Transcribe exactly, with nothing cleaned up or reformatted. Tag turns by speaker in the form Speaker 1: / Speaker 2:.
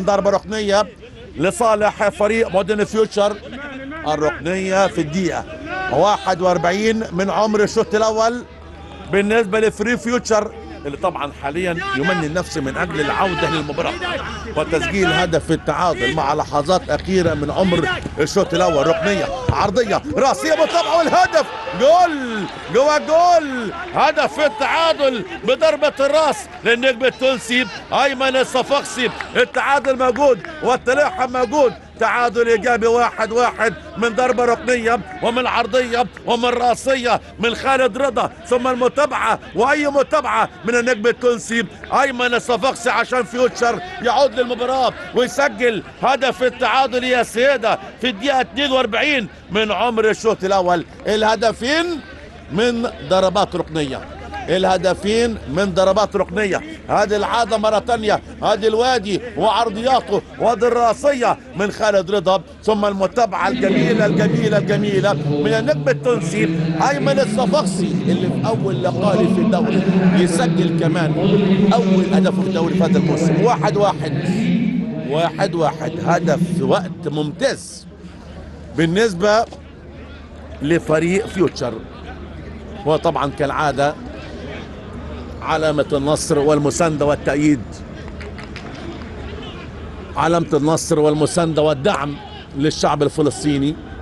Speaker 1: الان ضربه ركنيه لصالح فريق مودرن فيوتشر. الركنيه في الدقيقه واحد وأربعين من عمر الشوط الاول بالنسبه لفري فيوتشر، اللي طبعا حاليا يمني نفسه من اجل العوده للمباراه وتسجيل هدف التعادل مع لحظات اخيره من عمر الشوط الاول. ركنيه عرضيه راسيه متابعه والهدف جول جوا جول. هدف التعادل بضربه الراس للنجم التونسي ايمن الصفاقسي. التعادل موجود والتلاحم موجود. تعادل ايجابي واحد واحد من ضربه ركنيه ومن عرضيه ومن راسيه من خالد رضا، ثم المتابعه واي متابعه من النجم التونسي ايمن الصفاقسي عشان فيوتشر يعود للمباراه ويسجل هدف التعادل يا سيده في الدقيقه اثنين وأربعين من عمر الشوط الاول. الهدفين من ضربات ركنيه، الهدفين من ضربات ركنيه. هذه العاده مره ثانيه، هذه الوادي وعرضياته وهذه الراسيه من خالد رضا، ثم المتابعه الجميله الجميله الجميله من النجم التونسي ايمن الصفاقسي اللي في اول لقاء في الدوري يسجل كمان اول هدف في الدوري في هذا الموسم. واحد واحد واحد واحد هدف في وقت ممتاز بالنسبه لفريق فيوتشر. وطبعا كالعاده علامة النصر والمساندة والتأييد، علامة النصر والمساندة والدعم للشعب الفلسطيني.